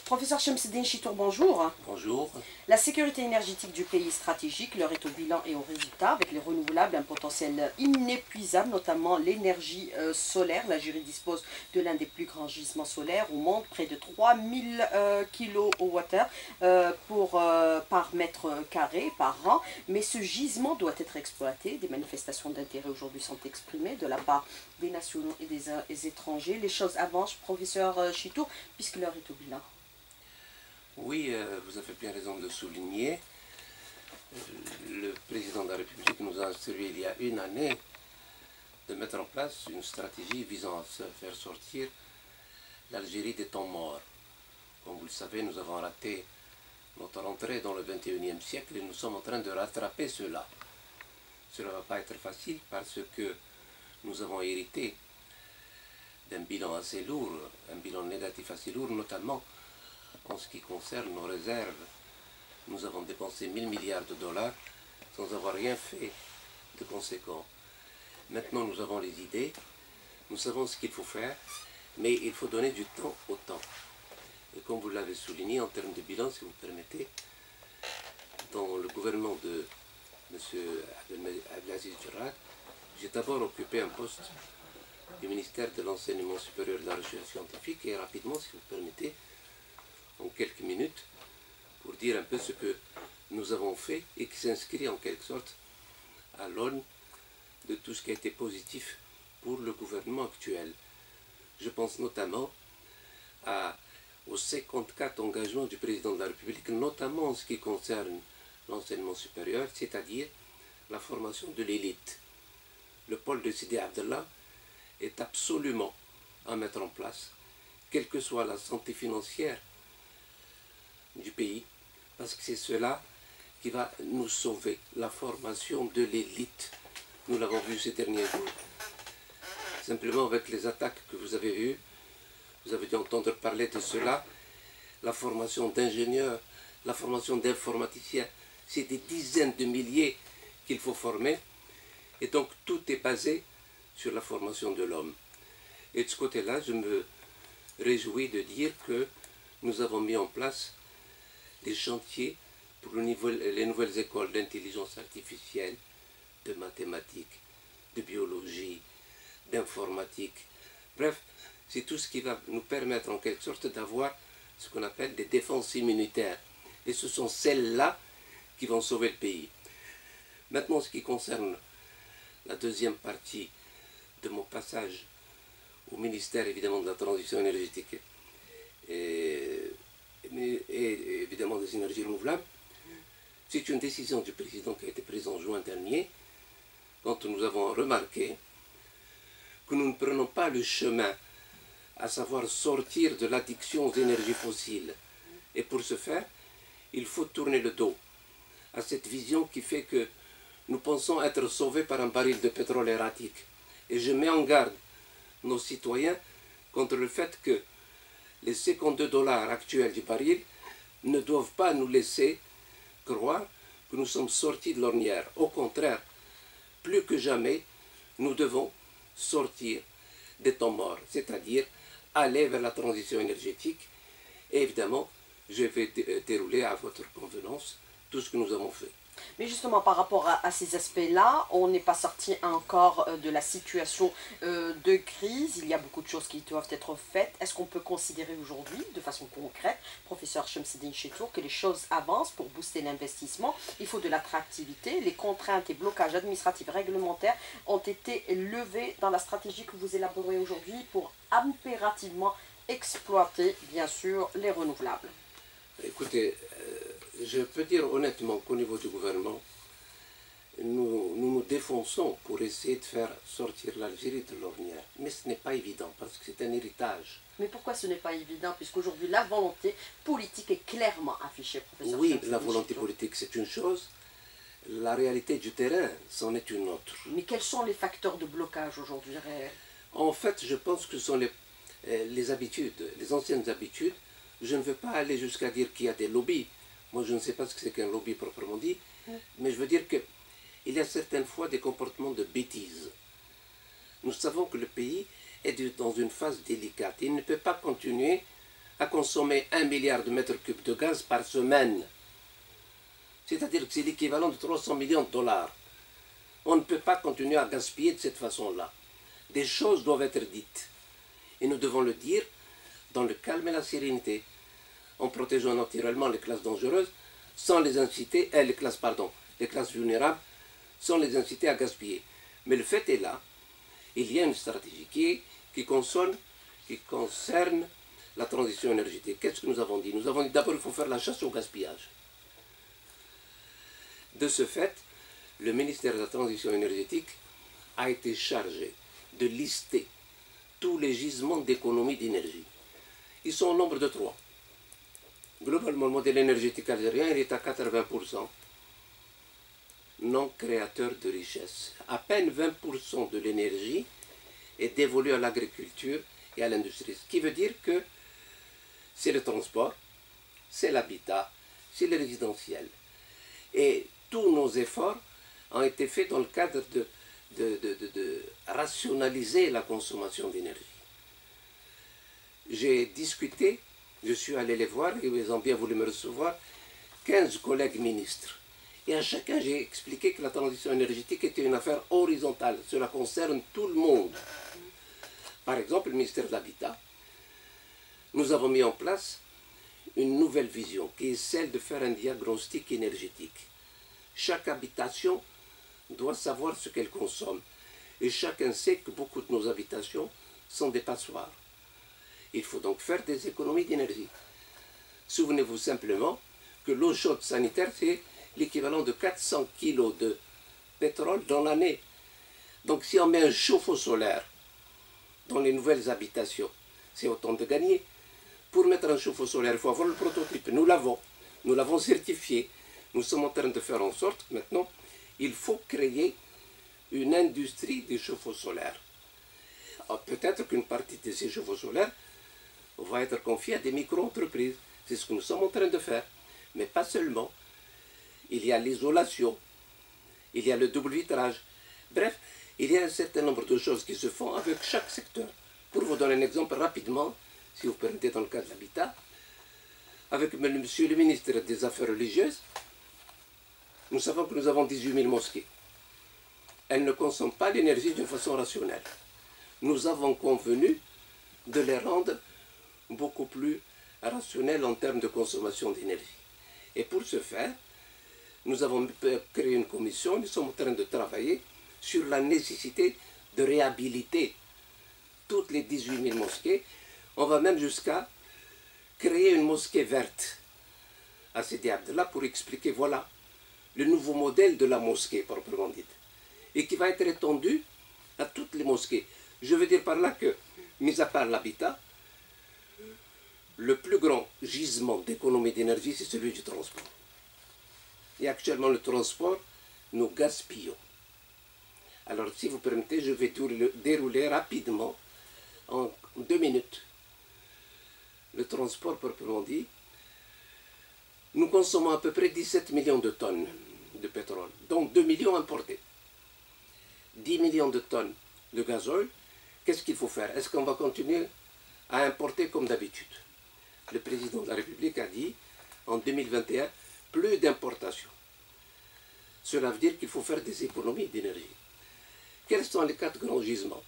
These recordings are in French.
Professeur Chemseddine Chitour, bonjour. Bonjour. La sécurité énergétique du pays est stratégique, l'heure est au bilan et au résultat. Avec les renouvelables, un potentiel inépuisable, notamment l'énergie solaire. L'Algérie dispose de l'un des plus grands gisements solaires au monde, près de 3000 kWh par mètre carré par an. Mais ce gisement doit être exploité. Des manifestations d'intérêt aujourd'hui sont exprimées de la part des nationaux et des étrangers. Les choses avancent, professeur Chitour, puisque l'heure est au bilan. Oui, vous avez bien raison de souligner. Le président de la République nous a instruit il y a une année de mettre en place une stratégie visant à se faire sortir l'Algérie des temps morts. Comme vous le savez, nous avons raté notre entrée dans le 21e siècle et nous sommes en train de rattraper cela. Cela ne va pas être facile parce que nous avons hérité d'un bilan assez lourd, un bilan négatif assez lourd, notamment en ce qui concerne nos réserves. Nous avons dépensé 1000 milliards de dollars sans avoir rien fait de conséquent. Maintenant, nous avons les idées, nous savons ce qu'il faut faire, mais il faut donner du temps au temps. Et comme vous l'avez souligné, en termes de bilan, si vous permettez, dans le gouvernement de M. Abdelaziz Djerrad, j'ai d'abord occupé un poste du ministère de l'Enseignement supérieur et de la Recherche scientifique, et rapidement, si vous permettez, en quelques minutes, pour dire un peu ce que nous avons fait et qui s'inscrit en quelque sorte à l'aune de tout ce qui a été positif pour le gouvernement actuel. Je pense notamment aux 54 engagements du président de la République, notamment en ce qui concerne l'enseignement supérieur, c'est-à-dire la formation de l'élite. Le pôle de Sidi Abdallah est absolument à mettre en place, quelle que soit la santé financière du pays, parce que c'est cela qui va nous sauver, la formation de l'élite. Nous l'avons vu ces derniers jours. Simplement avec les attaques que vous avez eues, vous avez dû entendre parler de cela, la formation d'ingénieurs, la formation d'informaticiens, c'est des dizaines de milliers qu'il faut former, et donc tout est basé sur la formation de l'homme. Et de ce côté-là, je me réjouis de dire que nous avons mis en place des chantiers pour les nouvelles écoles d'intelligence artificielle, de mathématiques, de biologie, d'informatique. Bref, c'est tout ce qui va nous permettre en quelque sorte d'avoir ce qu'on appelle des défenses immunitaires. Et ce sont celles-là qui vont sauver le pays. Maintenant, ce qui concerne la deuxième partie de mon passage au ministère évidemment de la transition énergétique et évidemment des énergies renouvelables, c'est une décision du président qui a été prise en juin dernier, quand nous avons remarqué que nous ne prenons pas le chemin, à savoir sortir de l'addiction aux énergies fossiles. Et pour ce faire, il faut tourner le dos à cette vision qui fait que nous pensons être sauvés par un baril de pétrole erratique. Et je mets en garde nos citoyens contre le fait que les 52 dollars actuels du baril ne doivent pas nous laisser croire que nous sommes sortis de l'ornière. Au contraire, plus que jamais, nous devons sortir des temps morts, c'est-à-dire aller vers la transition énergétique. Et évidemment, je vais dérouler à votre convenance tout ce que nous avons fait. Mais justement, par rapport à ces aspects-là, on n'est pas sorti encore de la situation de crise. Il y a beaucoup de choses qui doivent être faites. Est-ce qu'on peut considérer aujourd'hui, de façon concrète, professeur Chemseddine Chitour, que les choses avancent pour booster l'investissement? Il faut de l'attractivité. Les contraintes et blocages administratifs réglementaires ont été levés dans la stratégie que vous élaborez aujourd'hui pour impérativement exploiter, bien sûr, les renouvelables. Écoutez, je peux dire honnêtement qu'au niveau du gouvernement, nous nous défonçons pour essayer de faire sortir l'Algérie de l'ornière. Mais ce n'est pas évident parce que c'est un héritage. Mais pourquoi ce n'est pas évident, puisqu'aujourd'hui la volonté politique est clairement affichée, professeur? Oui, la volonté politique c'est une chose, la réalité du terrain c'en est une autre. Mais quels sont les facteurs de blocage aujourd'hui réels? En fait, je pense que ce sont les habitudes, les anciennes habitudes. Je ne veux pas aller jusqu'à dire qu'il y a des lobbies. Moi, je ne sais pas ce que c'est qu'un lobby proprement dit, mais je veux dire qu'il y a certaines fois des comportements de bêtises. Nous savons que le pays est dans une phase délicate. Il ne peut pas continuer à consommer 1 milliard de mètres cubes de gaz par semaine. C'est-à-dire que c'est l'équivalent de 300 millions de dollars. On ne peut pas continuer à gaspiller de cette façon-là. Des choses doivent être dites. Et nous devons le dire dans le calme et la sérénité, en protégeant naturellement les classes dangereuses, sans les inciter, les classes vulnérables, sans les inciter à gaspiller. Mais le fait est là, il y a une stratégie qui concerne la transition énergétique. Qu'est-ce que nous avons dit? Nous avons dit d'abord qu'il faut faire la chasse au gaspillage. De ce fait, le ministère de la Transition énergétique a été chargé de lister tous les gisements d'économie d'énergie. Ils sont au nombre de 3. Globalement, le modèle énergétique algérien il est à 80% non créateur de richesse. À peine 20% de l'énergie est dévolue à l'agriculture et à l'industrie. Ce qui veut dire que c'est le transport, c'est l'habitat, c'est le résidentiel. Et tous nos efforts ont été faits dans le cadre de rationaliser la consommation d'énergie. J'ai discuté, je suis allé les voir et ils ont bien voulu me recevoir, 15 collègues ministres. Et à chacun, j'ai expliqué que la transition énergétique était une affaire horizontale. Cela concerne tout le monde. Par exemple, le ministère de l'Habitat, nous avons mis en place une nouvelle vision qui est celle de faire un diagnostic énergétique. Chaque habitation doit savoir ce qu'elle consomme. Et chacun sait que beaucoup de nos habitations sont des passoires. Il faut donc faire des économies d'énergie. Souvenez-vous simplement que l'eau chaude sanitaire, c'est l'équivalent de 400 kg de pétrole dans l'année. Donc si on met un chauffe-eau solaire dans les nouvelles habitations, c'est autant de gagner. Pour mettre un chauffe-eau solaire, il faut avoir le prototype. Nous l'avons certifié. Nous sommes en train de faire en sorte que maintenant, il faut créer une industrie des chauffe-eau solaires. Peut-être qu'une partie de ces chauffe-eau solaires va être confiée à des micro-entreprises. C'est ce que nous sommes en train de faire. Mais pas seulement. Il y a l'isolation, il y a le double vitrage. Bref, il y a un certain nombre de choses qui se font avec chaque secteur. Pour vous donner un exemple rapidement, si vous permettez dans le cas de l'habitat, avec monsieur le ministre des Affaires religieuses, nous savons que nous avons 18 000 mosquées. Elles ne consomment pas l'énergie d'une façon rationnelle. Nous avons convenu de les rendre beaucoup plus rationnelles en termes de consommation d'énergie. Et pour ce faire, nous avons créé une commission, nous sommes en train de travailler sur la nécessité de réhabiliter toutes les 18 000 mosquées. On va même jusqu'à créer une mosquée verte à Sidi Abdallah pour expliquer, voilà, le nouveau modèle de la mosquée, proprement dite, et qui va être étendu à toutes les mosquées. Je veux dire par là que, mis à part l'habitat, le plus grand gisement d'économie d'énergie, c'est celui du transport. Et actuellement, le transport, nous gaspillons. Alors, si vous permettez, je vais dérouler rapidement, en 2 minutes, le transport proprement dit. Nous consommons à peu près 17 millions de tonnes de pétrole, dont 2 millions importés. 10 millions de tonnes de gazole. Qu'est-ce qu'il faut faire? Est-ce qu'on va continuer à importer comme d'habitude? Le président de la République a dit, en 2021, plus d'importation. Cela veut dire qu'il faut faire des économies d'énergie. Quels sont les 4 grands gisements?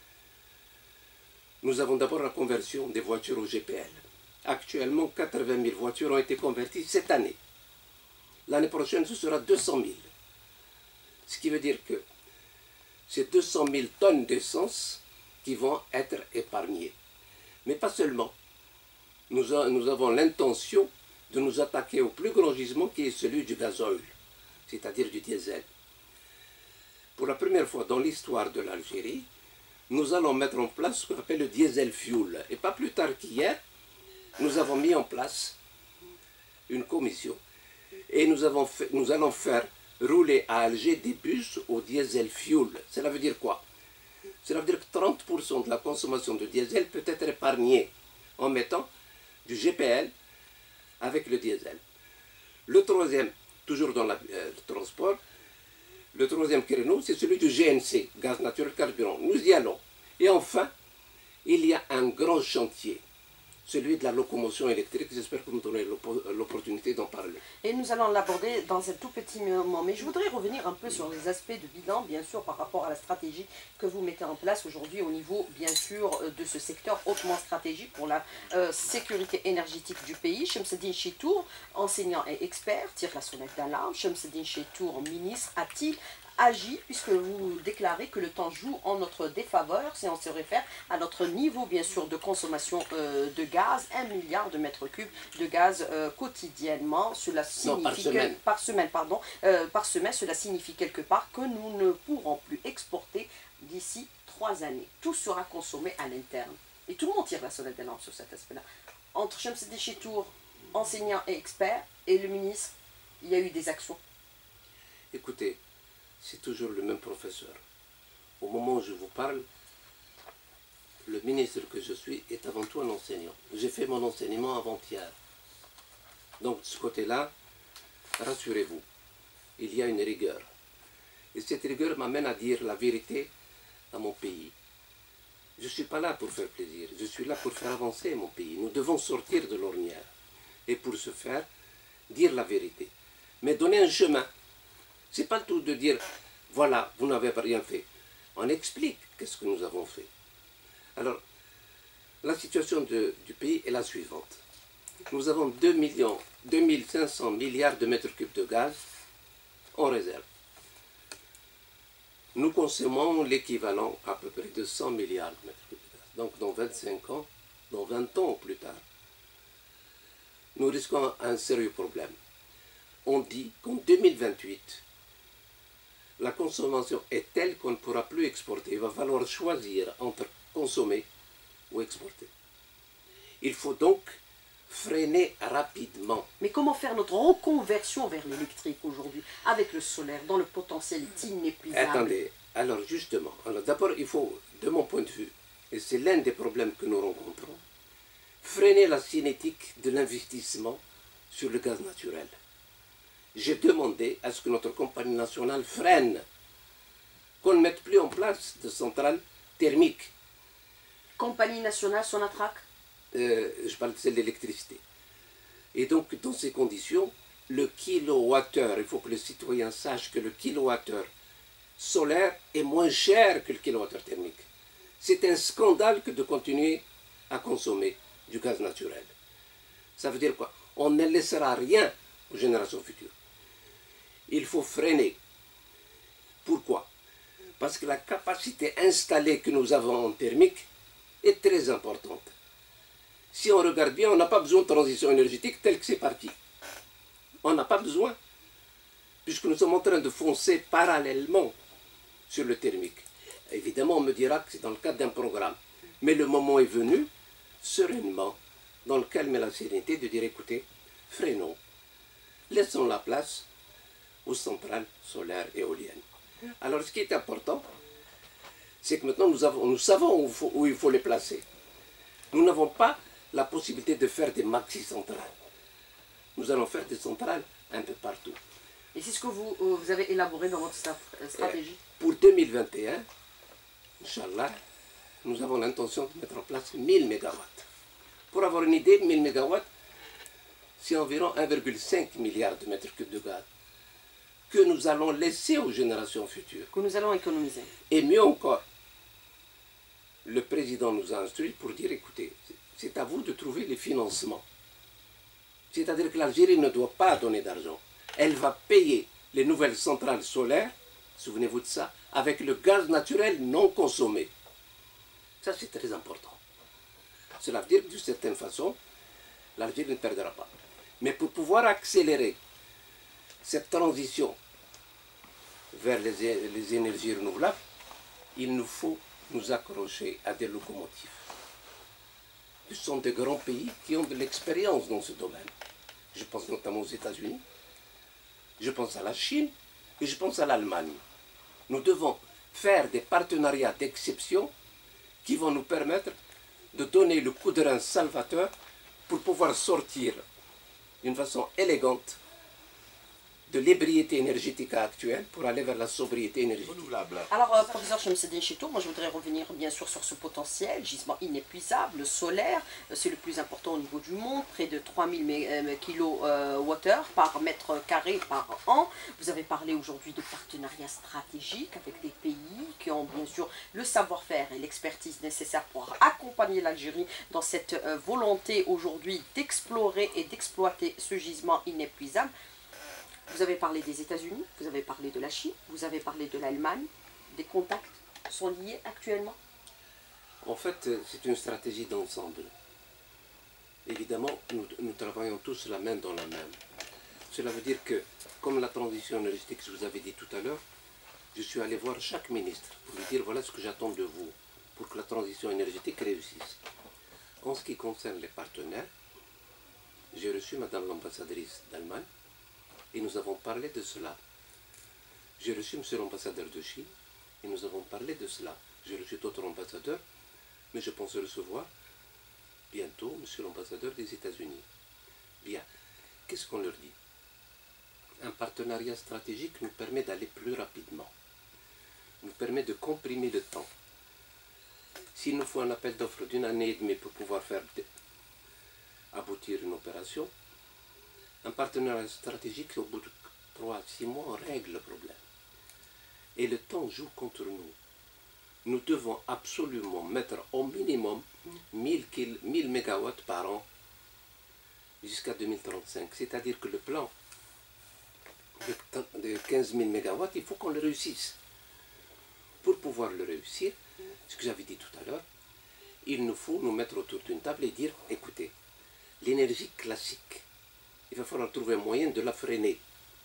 Nous avons d'abord la conversion des voitures au GPL. Actuellement, 80 000 voitures ont été converties cette année. L'année prochaine, ce sera 200 000. Ce qui veut dire que c'est 200 000 tonnes d'essence qui vont être épargnées. Mais pas seulement. Nous avons l'intention de nous attaquer au plus grand gisement qui est celui du gazole, c'est-à-dire du diesel. Pour la première fois dans l'histoire de l'Algérie, nous allons mettre en place ce qu'on appelle le diesel fuel. Et pas plus tard qu'hier, nous avons mis en place une commission. Et nous allons faire rouler à Alger des bus au diesel fuel. Cela veut dire quoi? Cela veut dire que 30% de la consommation de diesel peut être épargnée en mettant du GPL avec le diesel. Le troisième, toujours dans le transport, le troisième créneau, c'est celui du GNC, gaz naturel carburant. Nous y allons. Et enfin, il y a un grand chantier celui de la locomotion électrique. J'espère que vous me donnerez l'opportunité d'en parler. Et nous allons l'aborder dans un tout petit moment. Mais je voudrais revenir un peu sur les aspects de bilan, bien sûr, par rapport à la stratégie que vous mettez en place aujourd'hui au niveau, bien sûr, de ce secteur hautement stratégique pour la sécurité énergétique du pays. Chemseddine Chitour, enseignant et expert, tire la sonnette d'alarme. Chemseddine Chitour, ministre, a-t-il agit, puisque vous déclarez que le temps joue en notre défaveur, si on se réfère à notre niveau, bien sûr, de consommation de gaz, 1 milliard de mètres cubes de gaz quotidiennement. Cela signifie par semaine, cela signifie quelque part que nous ne pourrons plus exporter d'ici 3 années. Tout sera consommé à l'interne. Et tout le monde tire la sonnette d'alarme sur cet aspect-là. Entre Chemseddine Chitour, enseignant et expert, et le ministre, il y a eu des actions. Écoutez, c'est toujours le même professeur. Au moment où je vous parle, le ministre que je suis est avant tout un enseignant. J'ai fait mon enseignement avant-hier. Donc de ce côté-là, rassurez-vous, il y a une rigueur. Et cette rigueur m'amène à dire la vérité à mon pays. Je ne suis pas là pour faire plaisir, je suis là pour faire avancer mon pays. Nous devons sortir de l'ornière. Et pour ce faire, dire la vérité. Mais donner un chemin. Ce n'est pas le tout de dire, voilà, vous n'avez rien fait. On explique qu'est-ce que nous avons fait. Alors, la situation du pays est la suivante. Nous avons 2500 milliards de mètres cubes de gaz en réserve. Nous consommons l'équivalent à peu près de 100 milliards de mètres cubes de gaz. Donc, dans 25 ans, dans 20 ans ou plus tard, nous risquons un sérieux problème. On dit qu'en 2028, la consommation est telle qu'on ne pourra plus exporter. Il va falloir choisir entre consommer ou exporter. Il faut donc freiner rapidement. Mais comment faire notre reconversion vers l'électrique aujourd'hui, avec le solaire, dont le potentiel est inépuisable? Attendez, alors justement, d'abord il faut, de mon point de vue, et c'est l'un des problèmes que nous rencontrons, freiner la cinétique de l'investissement sur le gaz naturel. J'ai demandé à ce que notre compagnie nationale freine, qu'on ne mette plus en place de centrales thermiques. Compagnie nationale Sonatrach? Je parle de celle d'électricité. Et donc, dans ces conditions, le kilowattheure, il faut que les citoyens sachent que le kilowattheure solaire est moins cher que le kilowattheure thermique. C'est un scandale que de continuer à consommer du gaz naturel. Ça veut dire quoi? On ne laissera rien aux générations futures. Il faut freiner. Pourquoi? Parce que la capacité installée que nous avons en thermique est très importante. Si on regarde bien, on n'a pas besoin de transition énergétique telle que c'est parti. On n'a pas besoin, puisque nous sommes en train de foncer parallèlement sur le thermique. Évidemment, on me dira que c'est dans le cadre d'un programme. Mais le moment est venu, sereinement, dans le calme et la sérénité, de dire, écoutez, freinons, laissons la place aux centrales solaires et éoliennes. Alors, ce qui est important, c'est que maintenant, nous savons où il faut les placer. Nous n'avons pas la possibilité de faire des maxi-centrales. Nous allons faire des centrales un peu partout. Et c'est ce que vous avez élaboré dans votre stratégie? Pour 2021, Inch'Allah, nous avons l'intention de mettre en place 1000 MW. Pour avoir une idée, 1000 MW, c'est environ 1,5 milliard de mètres cubes de gaz que nous allons laisser aux générations futures. Que nous allons économiser. Et mieux encore, le président nous a instruit pour dire, écoutez, c'est à vous de trouver les financements. C'est-à-dire que l'Algérie ne doit pas donner d'argent. Elle va payer les nouvelles centrales solaires, souvenez-vous de ça, avec le gaz naturel non consommé. Ça, c'est très important. Cela veut dire que d'une certaine façon, l'Algérie ne perdra pas. Mais pour pouvoir accélérer cette transition vers les énergies renouvelables, il nous faut nous accrocher à des locomotives. Ce sont des grands pays qui ont de l'expérience dans ce domaine. Je pense notamment aux États-Unis, je pense à la Chine et je pense à l'Allemagne. Nous devons faire des partenariats d'exception qui vont nous permettre de donner le coup de rein salvateur pour pouvoir sortir d'une façon élégante de l'ébriété énergétique actuelle pour aller vers la sobriété énergétique. Alors, professeur Chemseddine Chitour, moi je voudrais revenir bien sûr sur ce potentiel, gisement inépuisable, solaire, c'est le plus important au niveau du monde, près de 3000 kWh par mètre carré par an. Vous avez parlé aujourd'hui de partenariats stratégiques avec des pays qui ont bien sûr le savoir-faire et l'expertise nécessaire pour accompagner l'Algérie dans cette volonté aujourd'hui d'explorer et d'exploiter ce gisement inépuisable. Vous avez parlé des États-Unis, vous avez parlé de la Chine, vous avez parlé de l'Allemagne. Des contacts sont liés actuellement? En fait, c'est une stratégie d'ensemble. Évidemment, nous travaillons tous la main dans la main. Cela veut dire que, comme la transition énergétique, je vous avais dit tout à l'heure, je suis allé voir chaque ministre pour lui dire voilà ce que j'attends de vous pour que la transition énergétique réussisse. En ce qui concerne les partenaires, j'ai reçu Madame l'ambassadrice d'Allemagne et nous avons parlé de cela. J'ai reçu Monsieur l'ambassadeur de Chine et nous avons parlé de cela. J'ai reçu d'autres ambassadeurs, mais je pense recevoir bientôt Monsieur l'ambassadeur des États-Unis. Bien, qu'est-ce qu'on leur dit? Un partenariat stratégique nous permet d'aller plus rapidement, nous permet de comprimer le temps. S'il nous faut un appel d'offres d'une année et demie pour pouvoir faire aboutir une opération, un partenariat stratégique, au bout de 3 à 6 mois, on règle le problème. Et le temps joue contre nous. Nous devons absolument mettre au minimum 1000 MW par an jusqu'à 2035. C'est-à-dire que le plan de 15 000 MW, il faut qu'on le réussisse. Pour pouvoir le réussir, ce que j'avais dit tout à l'heure, il nous faut nous mettre autour d'une table et dire, écoutez, l'énergie classique, il va falloir trouver un moyen de la freiner,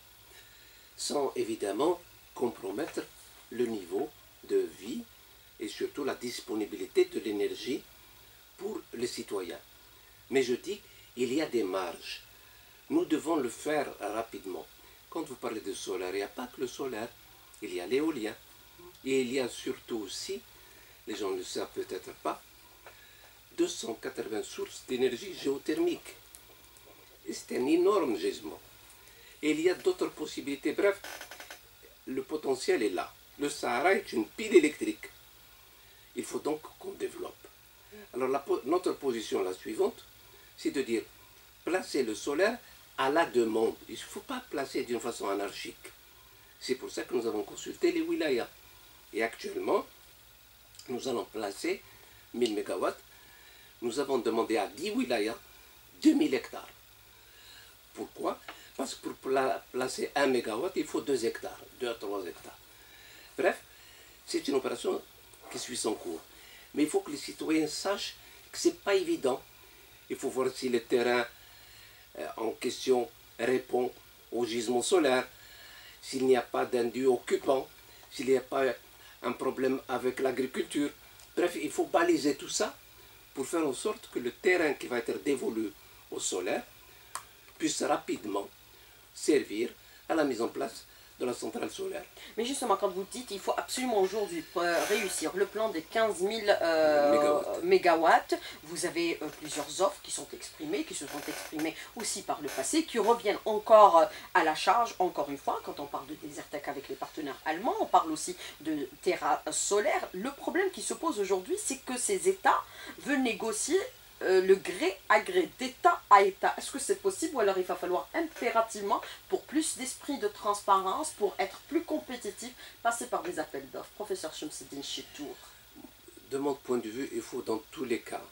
sans évidemment compromettre le niveau de vie et surtout la disponibilité de l'énergie pour les citoyens. Mais je dis, il y a des marges. Nous devons le faire rapidement. Quand vous parlez de solaire, il n'y a pas que le solaire, il y a l'éolien. Et il y a surtout aussi, les gens ne le savent peut-être pas, 280 sources d'énergie géothermique. C'est un énorme gisement. Et il y a d'autres possibilités. Bref, le potentiel est là. Le Sahara est une pile électrique. Il faut donc qu'on développe. Alors notre position, la suivante, c'est de dire, placer le solaire à la demande. Il ne faut pas placer d'une façon anarchique. C'est pour ça que nous avons consulté les wilayas. Et actuellement, nous allons placer 1000 MW. Nous avons demandé à 10 wilayas 2000 hectares. Pourquoi? Parce que pour placer 1 MW, il faut 2 hectares, 2 à 3 hectares. Bref, c'est une opération qui suit son cours. Mais il faut que les citoyens sachent que ce n'est pas évident. Il faut voir si le terrain en question répond au gisement solaire, s'il n'y a pas d'indu occupant, s'il n'y a pas un problème avec l'agriculture. Bref, il faut baliser tout ça pour faire en sorte que le terrain qui va être dévolu au solaire puisse rapidement servir à la mise en place de la centrale solaire. Mais justement, quand vous dites qu'il faut absolument aujourd'hui réussir le plan des 15 000 mégawatts, vous avez plusieurs offres qui sont exprimées, qui se sont exprimées aussi par le passé, qui reviennent encore à la charge, encore une fois, quand on parle de Desertec avec les partenaires allemands, on parle aussi de Terra Solaire. Le problème qui se pose aujourd'hui, c'est que ces États veulent négocier le gré à gré, d'État à État. Est-ce que c'est possible ou alors il va falloir impérativement, pour plus d'esprit de transparence, pour être plus compétitif, passer par des appels d'offres? Professeur Chemseddine Chitour. De mon point de vue, il faut dans tous les cas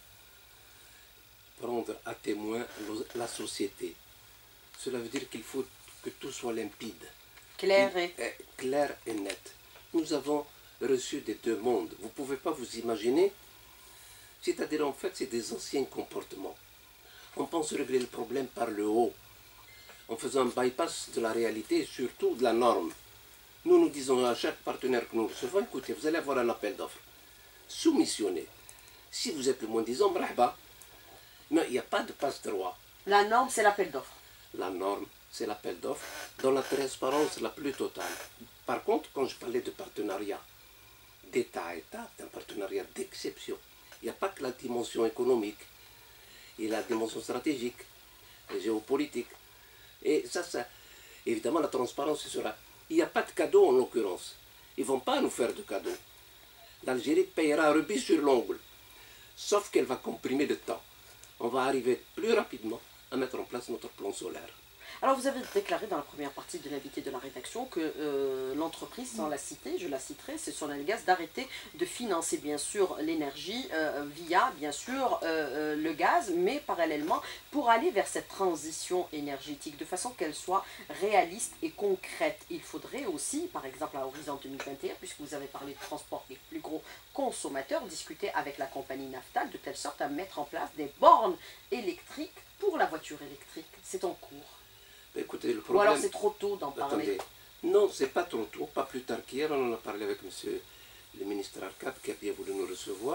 prendre à témoin la société. Cela veut dire qu'il faut que tout soit limpide. Clair et net. Nous avons reçu des demandes. Vous ne pouvez pas vous imaginer. C'est-à-dire, en fait, c'est des anciens comportements. On pense régler le problème par le haut, en faisant un bypass de la réalité et surtout de la norme. Nous disons à chaque partenaire que nous recevons, écoutez, vous allez avoir un appel d'offres. Soumissionnez. Si vous êtes le moins disant, brahba. Mais il n'y a pas de passe-droit. La norme, c'est l'appel d'offres. La norme, c'est l'appel d'offres, dans la transparence la plus totale. Par contre, quand je parlais de partenariat d'État à État, c'est un partenariat d'exception. Il n'y a pas que la dimension économique, il y a la dimension stratégique, géopolitique. Et ça, Évidemment, la transparence sera. Il n'y a pas de cadeau en l'occurrence. Ils ne vont pas nous faire de cadeau. L'Algérie payera un rubis sur l'ongle. Sauf qu'elle va comprimer le temps. On va arriver plus rapidement à mettre en place notre plan solaire. Alors vous avez déclaré dans la première partie de l'invité de la rédaction que l'entreprise, sans la citer, je la citerai, c'est Sonelgaz, d'arrêter de financer bien sûr l'énergie via bien sûr le gaz, mais parallèlement pour aller vers cette transition énergétique de façon qu'elle soit réaliste et concrète. Il faudrait aussi, par exemple à horizon 2021, puisque vous avez parlé de transport des plus gros consommateurs, discuter avec la compagnie Naftal de telle sorte à mettre en place des bornes électriques pour la voiture électrique. C'est en cours. Écoutez, le problème... Ou alors c'est trop tôt d'en parler. Attendez. Non, c'est pas trop tôt, pas plus tard qu'hier, on en a parlé avec monsieur le ministre Arcade qui a bien voulu nous recevoir.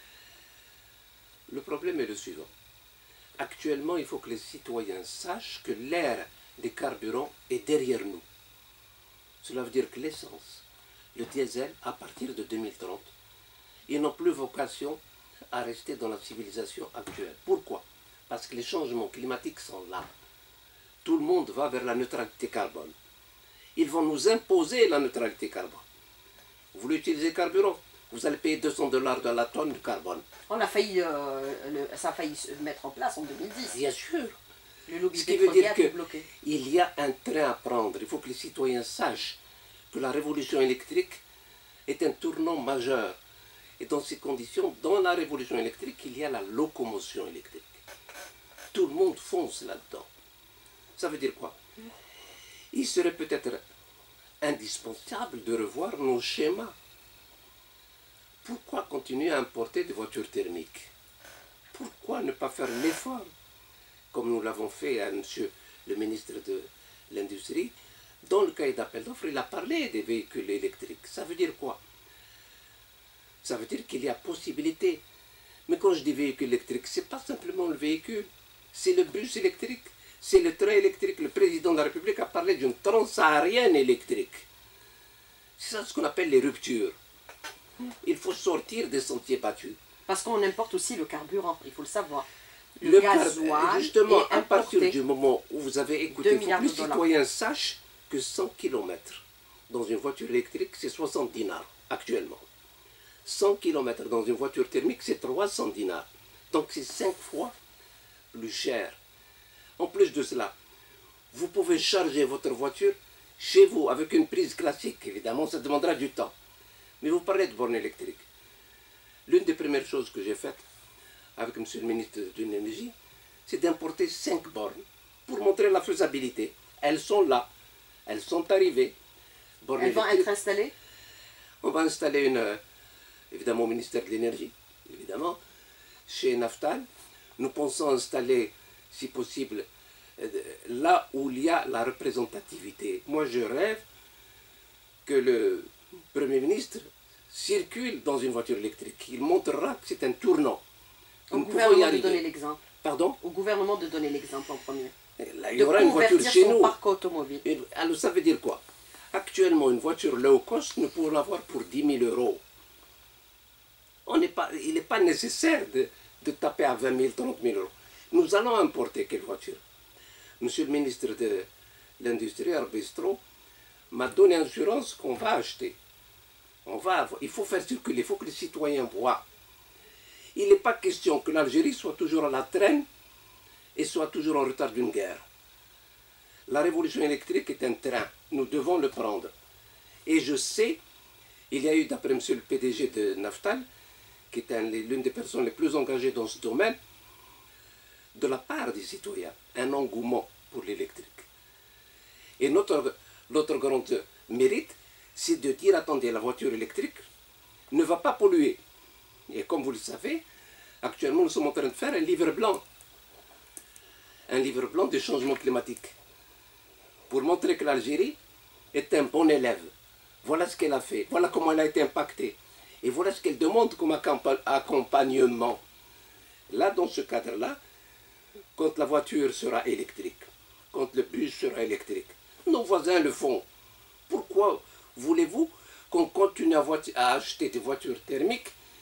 Le problème est le suivant. Actuellement, il faut que les citoyens sachent que l'ère des carburants est derrière nous. Cela veut dire que l'essence, le diesel, à partir de 2030, ils n'ont plus vocation à rester dans la civilisation actuelle. Pourquoi? Parce que les changements climatiques sont là. Tout le monde va vers la neutralité carbone. Ils vont nous imposer la neutralité carbone. Vous voulez utiliser carburant, vous allez payer $200 de la tonne de carbone. On a failli, ça a failli se mettre en place en 2010. Bien sûr. Le lobby Ce qui veut pétrolier dire a tout bloqué. qu'il y a un train à prendre. Il faut que les citoyens sachent que la révolution électrique est un tournant majeur. Et dans ces conditions, dans la révolution électrique, il y a la locomotion électrique. Tout le monde fonce là-dedans. Ça veut dire quoi? Il serait peut-être indispensable de revoir nos schémas. Pourquoi continuer à importer des voitures thermiques? Pourquoi ne pas faire l'effort, comme nous l'avons fait à monsieur le ministre de l'Industrie? Dans le cahier d'appel d'offres, il a parlé des véhicules électriques. Ça veut dire quoi? Ça veut dire qu'il y a possibilité. Mais quand je dis véhicule électrique, ce n'est pas simplement le véhicule, c'est le bus électrique. C'est le train électrique. Le président de la République a parlé d'une transsaharienne électrique. C'est ça ce qu'on appelle les ruptures. Il faut sortir des sentiers battus. Parce qu'on importe aussi le carburant, il faut le savoir. Le gasoil justement, est à partir importé. du moment où vous avez écouté, il faut que les $2 milliards. citoyens sachent que 100 km dans une voiture électrique, c'est 60 dinars actuellement. 100 km dans une voiture thermique, c'est 300 dinars. Donc c'est 5 fois plus cher. En plus de cela, vous pouvez charger votre voiture chez vous avec une prise classique. Évidemment, ça demandera du temps. Mais vous parlez de bornes électriques. L'une des premières choses que j'ai faites avec M. le ministre de l'Énergie, c'est d'importer 5 bornes pour montrer la faisabilité. Elles sont là. Elles sont arrivées. Bornes Elles vont électriques. être installées. On va installer une, évidemment, au ministère de l'Énergie, évidemment, chez Naftal. Nous pensons installer, si possible, là où il y a la représentativité. Moi, je rêve que le Premier ministre circule dans une voiture électrique. Il montrera que c'est un tournant. Au Nous pouvons y gouvernement de arriver. donner l'exemple. Pardon? Au gouvernement de donner l'exemple en premier. Là, il y De aura une voiture convertir chez son nous. parc automobile. Alors, ça veut dire quoi? Actuellement, une voiture low cost, nous pouvons l'avoir pour 10 000 euros. Il n'est pas nécessaire de taper à 20 000, 30 000 euros. Nous allons importer quelle voiture? Monsieur le ministre de l'Industrie, Arbestro, m'a donné assurance qu'on va acheter. Il faut faire circuler, il faut que les citoyens voient. Il n'est pas question que l'Algérie soit toujours à la traîne et soit toujours en retard d'une guerre. La révolution électrique est un train, nous devons le prendre. Et je sais, il y a eu, d'après monsieur le PDG de Naftal, qui est l'une des personnes les plus engagées dans ce domaine, de la part des citoyens, un engouement pour l'électrique. Et l'autre grand mérite, c'est de dire, attendez, la voiture électrique ne va pas polluer. Et comme vous le savez, actuellement nous sommes en train de faire un livre blanc. Un livre blanc des changements climatiques. Pour montrer que l'Algérie est un bon élève. Voilà ce qu'elle a fait, voilà comment elle a été impactée. Et voilà ce qu'elle demande comme accompagnement. Là, dans ce cadre-là, quand la voiture sera électrique, quand le bus sera électrique, nos voisins le font. Pourquoi voulez-vous qu'on continue à acheter des voitures thermiques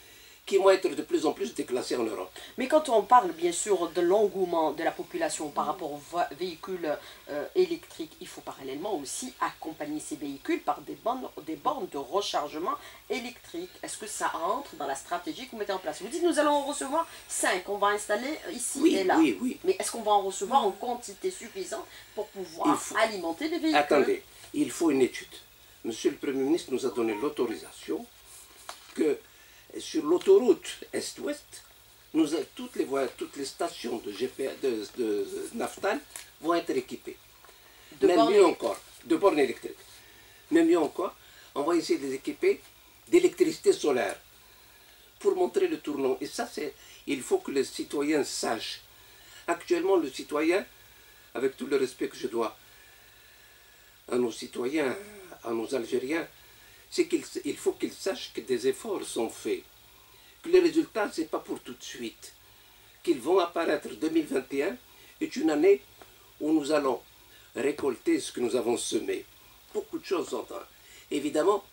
qui vont être de plus en plus déclassés en Europe. Mais quand on parle bien sûr de l'engouement de la population par rapport aux véhicules électriques, il faut parallèlement aussi accompagner ces véhicules par des bornes de rechargement électrique. Est-ce que ça entre dans la stratégie que vous mettez en place? Vous dites nous allons en recevoir 5, on va installer ici et là. Oui, oui. Mais est-ce qu'on va en recevoir en quantité suffisante pour pouvoir alimenter les véhicules? Attendez, il faut une étude. Monsieur le Premier ministre nous a donné l'autorisation que sur l'autoroute Est-Ouest, toutes les stations de GPS, de Naftal vont être équipées. Même mieux encore, de bornes électriques. Même mieux encore, on va essayer de les équiper d'électricité solaire pour montrer le tournant. Et ça, il faut que les citoyens sachent. Actuellement, le citoyen, avec tout le respect que je dois à nos citoyens, à nos Algériens, c'est qu'il faut qu'ils sachent que des efforts sont faits, que les résultats, ce n'est pas pour tout de suite, qu'ils vont apparaître. 2021 est une année où nous allons récolter ce que nous avons semé. Beaucoup de choses sont... Évidemment,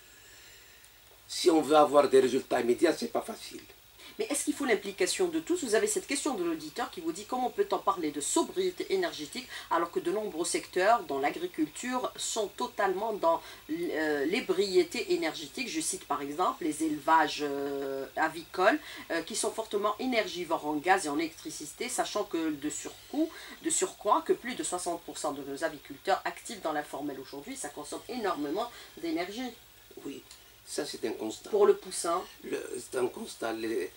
si on veut avoir des résultats immédiats, ce n'est pas facile. Mais est-ce qu'il faut l'implication de tous? Vous avez cette question de l'auditeur qui vous dit comment peut-on parler de sobriété énergétique alors que de nombreux secteurs, dont l'agriculture, sont totalement dans l'ébriété énergétique. Je cite par exemple les élevages avicoles qui sont fortement énergivores en gaz et en électricité, sachant que de surcroît que plus de 60% de nos aviculteurs actifs dans l'informel aujourd'hui, ça consomme énormément d'énergie. Oui, ça c'est un constat. Pour le poussin. C'est un constat.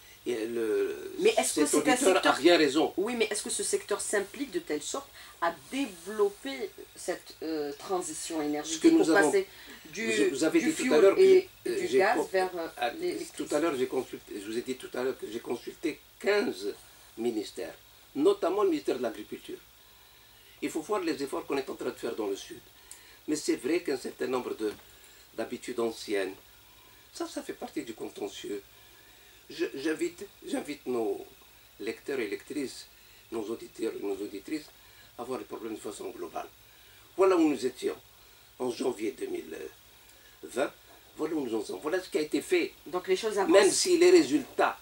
Mais est-ce que c'est un secteur a bien raison. Oui, mais est-ce que ce secteur s'implique de telle sorte à développer cette transition énergétique pour passer du fioul et du gaz vers l'électricité? Tout à l'heure, je vous ai dit tout à l'heure que j'ai consulté 15 ministères, notamment le ministère de l'Agriculture. Il faut voir les efforts qu'on est en train de faire dans le Sud. Mais c'est vrai qu'un certain nombre d'habitudes anciennes, ça fait partie du contentieux. J'invite nos lecteurs et lectrices, nos auditeurs et nos auditrices à voir les problèmes de façon globale. Voilà où nous étions en janvier 2020, voilà où nous en sommes. Voilà ce qui a été fait. Donc les choses avancent. Même si les résultats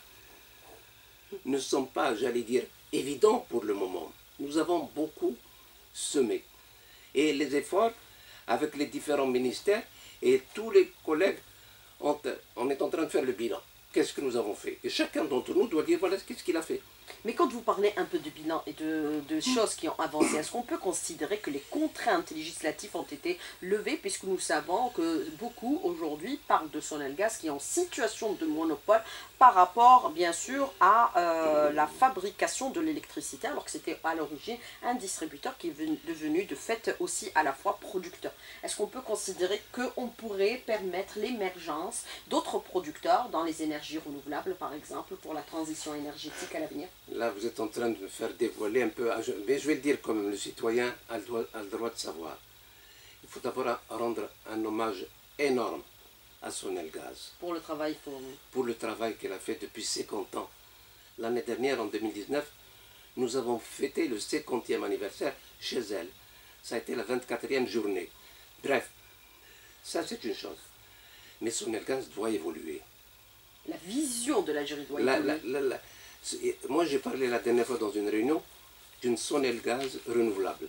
ne sont pas, j'allais dire, évidents pour le moment, nous avons beaucoup semé. Et les efforts avec les différents ministères et tous les collègues, on est en train de faire le bilan. Qu'est-ce que nous avons fait? Et chacun d'entre nous doit dire voilà qu'est-ce qu'il a fait. Mais quand vous parlez un peu de bilan et de choses qui ont avancé, est-ce qu'on peut considérer que les contraintes législatives ont été levées, puisque nous savons que beaucoup aujourd'hui parlent de Sonelgaz qui est en situation de monopole par rapport bien sûr à la fabrication de l'électricité, alors que c'était à l'origine un distributeur qui est devenu de fait aussi à la fois producteur. Est-ce qu'on peut considérer qu'on pourrait permettre l'émergence d'autres producteurs dans les énergies renouvelables par exemple pour la transition énergétique à l'avenir? Là, vous êtes en train de me faire dévoiler un peu, mais je vais le dire quand même, le citoyen a le droit de savoir. Il faut d'abord rendre un hommage énorme à Sonelgaz. Pour le travail pour le travail qu'elle a fait depuis 50 ans. L'année dernière, en 2019, nous avons fêté le 50e anniversaire chez elle. Ça a été la 24e journée. Bref, ça c'est une chose. Mais Sonelgaz doit évoluer. La vision de l'Algérie doit évoluer. Moi, j'ai parlé la dernière fois dans une réunion d'une Sonelgaz renouvelable.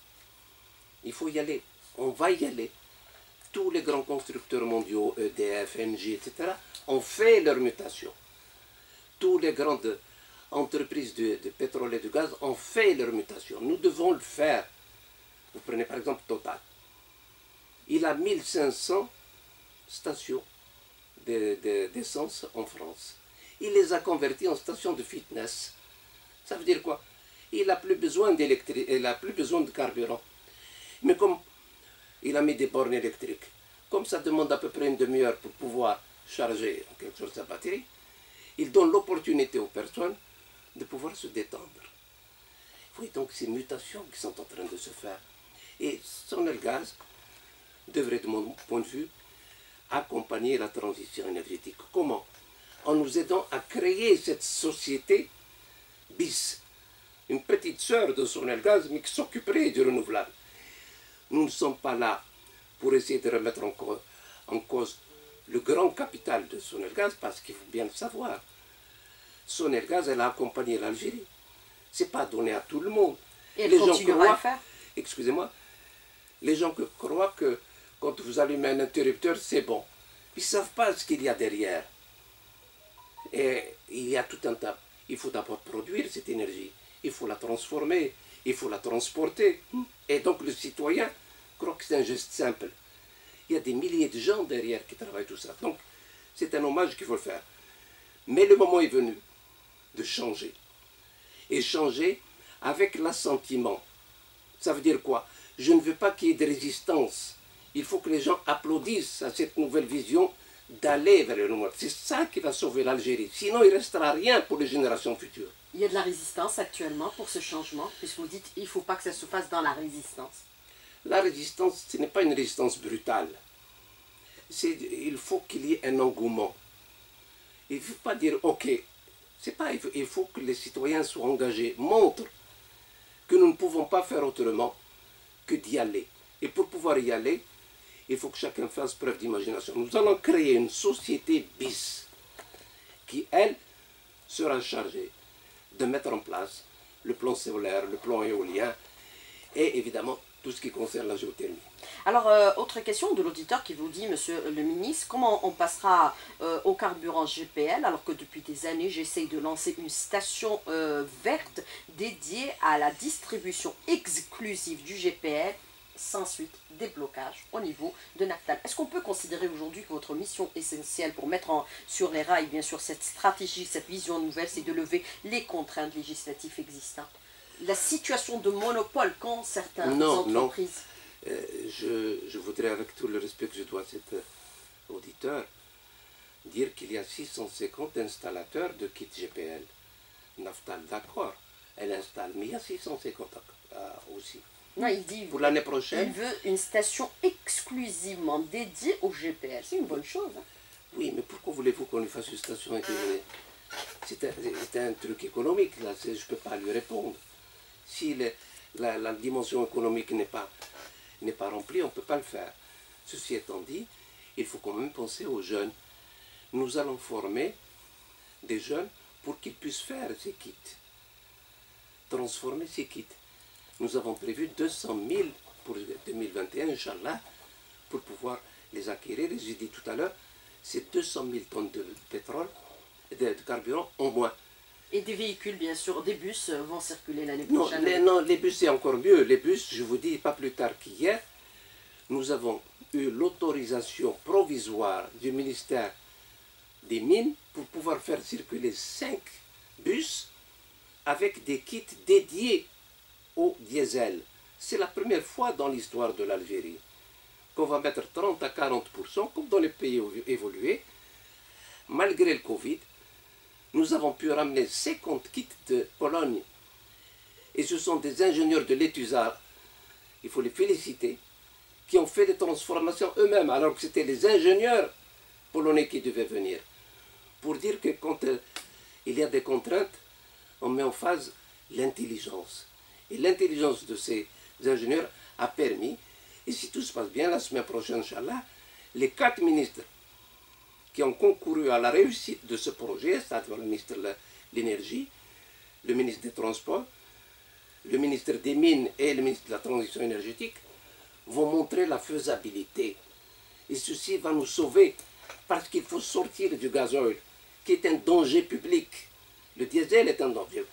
Il faut y aller. On va y aller. Tous les grands constructeurs mondiaux, EDF, Engie, etc., ont fait leur mutation. Toutes les grandes entreprises de pétrole et de gaz ont fait leur mutation. Nous devons le faire. Vous prenez par exemple Total. Il a 1500 stations d'essence en France. Il les a convertis en stations de fitness. Ça veut dire quoi? Il n'a plus besoin d'électricité, il n'a plus besoin de carburant. Mais comme il a mis des bornes électriques, comme ça demande à peu près une demi-heure pour pouvoir charger en quelque sorte sa batterie, il donne l'opportunité aux personnes de pouvoir se détendre. Vous voyez donc ces mutations qui sont en train de se faire. Et Sonelgaz devrait, de mon point de vue, accompagner la transition énergétique. Comment? En nous aidant à créer cette société bis, une petite sœur de Sonelgaz, mais qui s'occuperait du renouvelable. Nous ne sommes pas là pour essayer de remettre en cause le grand capital de Sonelgaz, parce qu'il faut bien le savoir. Sonelgaz, elle a accompagné l'Algérie. Ce n'est pas donné à tout le monde. Et elle continuera à le faire. Excusez-moi, les gens croient que quand vous allumez un interrupteur, c'est bon. Ils ne savent pas ce qu'il y a derrière. Et il y a tout un tas. Il faut d'abord produire cette énergie. Il faut la transformer. Il faut la transporter. Et donc le citoyen croit que c'est un geste simple. Il y a des milliers de gens derrière qui travaillent tout ça. Donc c'est un hommage qu'il faut faire. Mais le moment est venu de changer. Et changer avec l'assentiment. Ça veut dire quoi? Je ne veux pas qu'il y ait de résistance. Il faut que les gens applaudissent à cette nouvelle vision d'aller vers le monde. C'est ça qui va sauver l'Algérie. Sinon, il ne restera rien pour les générations futures. Il y a de la résistance actuellement pour ce changement, puisque vous dites qu'il ne faut pas que ça se fasse dans la résistance. La résistance, ce n'est pas une résistance brutale. Il faut qu'il y ait un engouement. Il ne faut pas dire, ok, il faut que les citoyens soient engagés, montrent que nous ne pouvons pas faire autrement que d'y aller. Et pour pouvoir y aller, il faut que chacun fasse preuve d'imagination. Nous allons créer une société bis qui, elle, sera chargée de mettre en place le plan solaire, le plan éolien et évidemment tout ce qui concerne la géothermie. Alors, autre question de l'auditeur qui vous dit, monsieur le ministre, comment on passera au carburant GPL alors que depuis des années, j'essaye de lancer une station verte dédiée à la distribution exclusive du GPL, sans suite des blocages au niveau de Naftal. Est-ce qu'on peut considérer aujourd'hui que votre mission essentielle pour mettre sur les rails, bien sûr, cette stratégie, cette vision nouvelle, c'est de lever les contraintes législatives existantes? La situation de monopole qu'ont certaines entreprises. Je voudrais, avec tout le respect que je dois à cet auditeur, dire qu'il y a 650 installateurs de kits GPL. Naftal, d'accord, elle installe, mais il y a 650 aussi. Non, il dit pour l'année prochaine. Il veut une station exclusivement dédiée au GPL. C'est une bonne chose. Hein? Oui, mais pourquoi voulez-vous qu'on lui fasse une station intégrée? C'est un truc économique, là, je ne peux pas lui répondre. Si la dimension économique n'est pas remplie, on ne peut pas le faire. Ceci étant dit, il faut quand même penser aux jeunes. Nous allons former des jeunes pour qu'ils puissent faire ces kits, transformer ces kits. Nous avons prévu 200 000 pour 2021, Inch'Allah, pour pouvoir les acquérir. Et j'ai dit tout à l'heure, c'est 200 000 tonnes de pétrole, de carburant en moins. Et des véhicules, bien sûr, des bus vont circuler l'année prochaine. Non, les bus, c'est encore mieux. Les bus, je vous dis, pas plus tard qu'hier, nous avons eu l'autorisation provisoire du ministère des Mines pour pouvoir faire circuler 5 bus avec des kits dédiés au diesel. C'est la première fois dans l'histoire de l'Algérie qu'on va mettre 30 à 40%, comme dans les pays évolués. Malgré le Covid, nous avons pu ramener 50 kits de Pologne. Et ce sont des ingénieurs de l'ETUSA, il faut les féliciter, qui ont fait des transformations eux-mêmes, alors que c'était les ingénieurs polonais qui devaient venir. Pour dire que quand il y a des contraintes, on met en phase l'intelligence. Et l'intelligence de ces ingénieurs a permis, et si tout se passe bien, la semaine prochaine, Inch'Allah, les 4 ministres qui ont concouru à la réussite de ce projet, c'est-à-dire le ministre de l'Énergie, le ministre des Transports, le ministre des Mines et le ministre de la Transition énergétique, vont montrer la faisabilité. Et ceci va nous sauver, parce qu'il faut sortir du gazoil, qui est un danger public. Le diesel est un danger.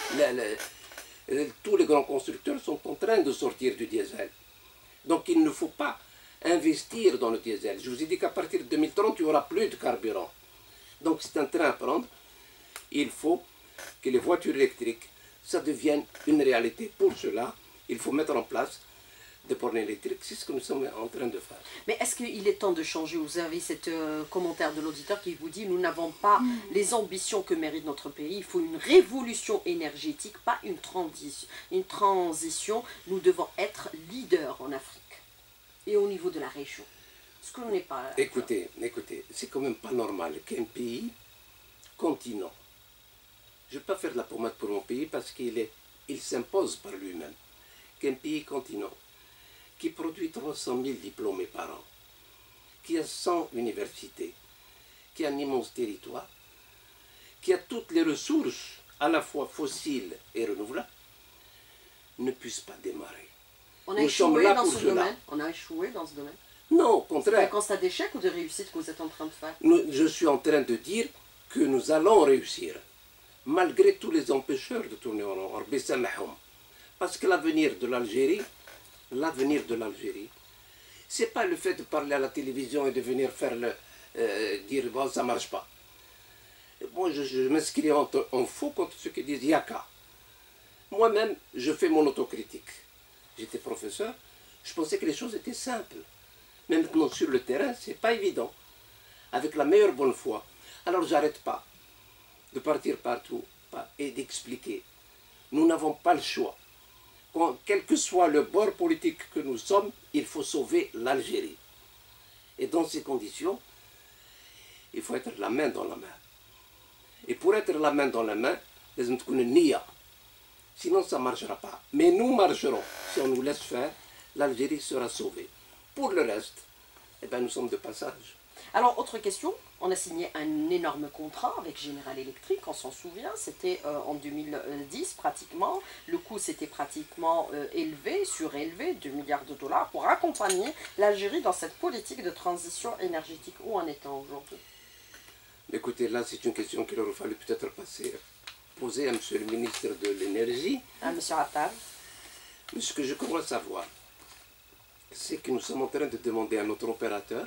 Tous les grands constructeurs sont en train de sortir du diesel. Donc il ne faut pas investir dans le diesel. Je vous ai dit qu'à partir de 2030, il n'y aura plus de carburant. Donc c'est un train à prendre. Il faut que les voitures électriques, ça devienne une réalité. Pour cela, il faut mettre en place des bornes électriques. C'est ce que nous sommes en train de faire. Mais est-ce qu'il est temps de changer? Vous avez cet commentaire de l'auditeur qui vous dit « Nous n'avons pas les ambitions que mérite notre pays. Il faut une révolution énergétique, pas une transition. Nous devons être leaders en Afrique et au niveau de la région. » Est-ce qu'on n'est pas... Écoutez, c'est quand même pas normal qu'un pays, continent, je ne vais pas faire de la pommade pour mon pays parce qu'il s'impose par lui-même, qu'un pays continent qui produit 300 000 diplômés par an, qui a 100 universités, qui a un immense territoire, qui a toutes les ressources, à la fois fossiles et renouvelables, ne puisse pas démarrer. On a Nous sommes échoué là dans pour ce cela. domaine. On a échoué dans ce domaine. Non, au C'est un contraire. constat d'échec ou de réussite que vous êtes en train de faire? Je suis en train de dire que nous allons réussir, malgré tous les empêcheurs de tourner en rond. Parce que l'avenir de l'Algérie, c'est pas le fait de parler à la télévision et de venir faire dire bon, ça marche pas. Moi, je m'inscris en faux contre ceux qui disent Yaka. Moi-même, je fais mon autocritique. J'étais professeur, je pensais que les choses étaient simples. Mais maintenant, sur le terrain, c'est pas évident. Avec la meilleure bonne foi. Alors, j'arrête pas de partir partout et d'expliquer. Nous n'avons pas le choix. Quel que soit le bord politique que nous sommes, il faut sauver l'Algérie. Et dans ces conditions, il faut être la main dans la main. Et pour être la main dans la main, il faut avoir une nia. Sinon, ça ne marchera pas. Mais nous marcherons. Si on nous laisse faire, l'Algérie sera sauvée. Pour le reste, eh ben, nous sommes de passage. Alors, autre question, on a signé un énorme contrat avec General Electric, on s'en souvient, c'était en 2010 pratiquement. Le coût s'était pratiquement élevé, surélevé, 2 milliards de dollars pour accompagner l'Algérie dans cette politique de transition énergétique. Où en est-on aujourd'hui? Écoutez, là, c'est une question qu'il aurait fallu peut-être poser à M. le ministre de l'Énergie. À M. Attal. Mais ce que je crois savoir, c'est que nous sommes en train de demander à notre opérateur,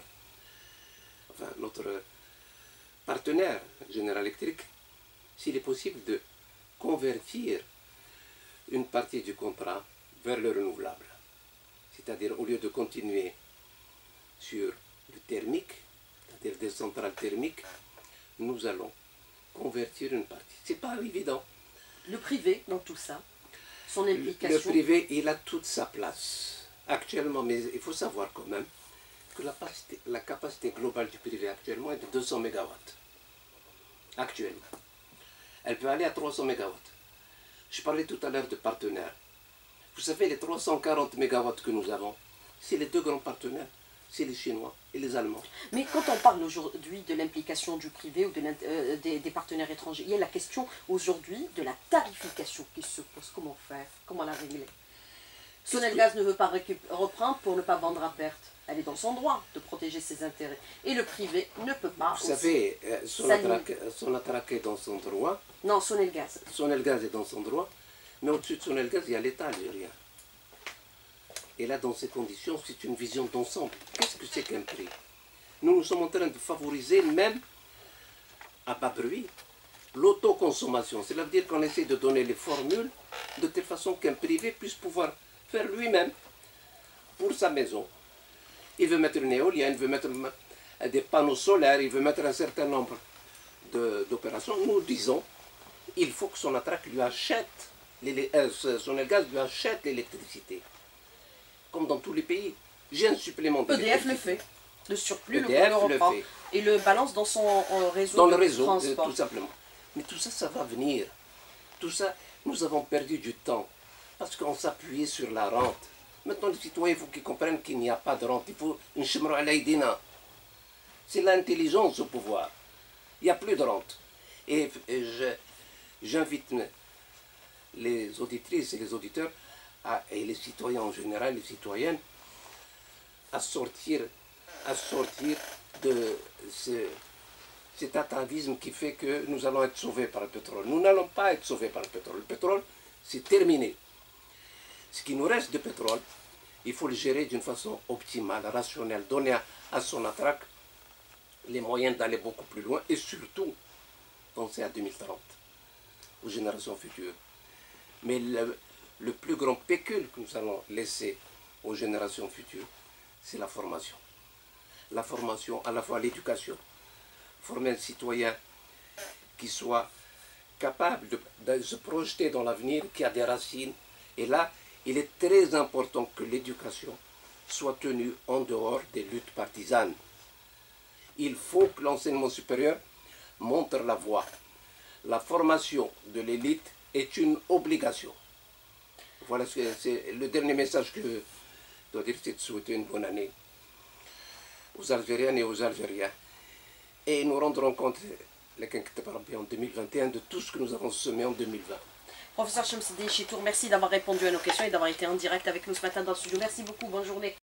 enfin notre partenaire General Electric, s'il est possible de convertir une partie du contrat vers le renouvelable. C'est-à-dire, au lieu de continuer sur le thermique, c'est-à-dire des centrales thermiques, nous allons convertir une partie. C'est pas évident. Le privé dans tout ça, son implication. Le privé, il a toute sa place actuellement, mais il faut savoir quand même que la capacité globale du privé actuellement est de 200 MW. Actuellement. Elle peut aller à 300 MW. Je parlais tout à l'heure de partenaires. Vous savez, les 340 MW que nous avons, c'est les deux grands partenaires, c'est les Chinois et les Allemands. Mais quand on parle aujourd'hui de l'implication du privé ou des partenaires étrangers, il y a la question aujourd'hui de la tarification qui se pose. Comment faire? Comment la régler? Sonelgaz ne veut pas reprendre pour ne pas vendre à perte. Elle est dans son droit de protéger ses intérêts. Et le privé ne peut pas. Vous savez, Sonatrach est dans son droit. Non, Sonelgaz. Sonelgaz est dans son droit. Mais au-dessus de Sonelgaz, il y a l'État algérien. Et là, dans ces conditions, c'est une vision d'ensemble. Qu'est-ce que c'est qu'un prix? Nous sommes en train de favoriser, même à bas bruit, l'autoconsommation. Cela veut dire qu'on essaie de donner les formules de telle façon qu'un privé puisse pouvoir faire lui-même pour sa maison. Il veut mettre une éolienne, il veut mettre des panneaux solaires, il veut mettre un certain nombre d'opérations. Nous disons, il faut que Sonatrach lui achète, Sonelgaz lui achète l'électricité. Comme dans tous les pays, j'ai un supplément d'électricité. EDF le fait. Le surplus, EDF le reprend. fait. Et le balance dans son réseau Dans de le réseau, transport. tout simplement. Mais tout ça, ça va venir. Tout ça, nous avons perdu du temps. Parce qu'on s'appuyait sur la rente. Maintenant, les citoyens, il faut qu'ils comprennent qu'il n'y a pas de rente. Il faut une chemra alaïdina. C'est l'intelligence au pouvoir. Il n'y a plus de rente. Et j'invite les auditrices et les auditeurs, et les citoyens en général, les citoyennes, à sortir de cet atavisme qui fait que nous allons être sauvés par le pétrole. Nous n'allons pas être sauvés par le pétrole. Le pétrole, c'est terminé. Ce qui nous reste de pétrole, il faut le gérer d'une façon optimale, rationnelle, donner à Sonatrach les moyens d'aller beaucoup plus loin et surtout penser à 2030, aux générations futures. Mais le plus grand pécule que nous allons laisser aux générations futures, c'est la formation. La formation, à la fois l'éducation, former un citoyen qui soit capable de se projeter dans l'avenir, qui a des racines. Et là, il est très important que l'éducation soit tenue en dehors des luttes partisanes. Il faut que l'enseignement supérieur montre la voie. La formation de l'élite est une obligation. Voilà, c'est le dernier message que je dois dire, c'est de souhaiter une bonne année aux Algériennes et aux Algériens. Et nous rendrons compte, en 2021, de tout ce que nous avons semé en 2020. Professeur Chamsidine Chitour, merci d'avoir répondu à nos questions et d'avoir été en direct avec nous ce matin dans le studio. Merci beaucoup, bonne journée.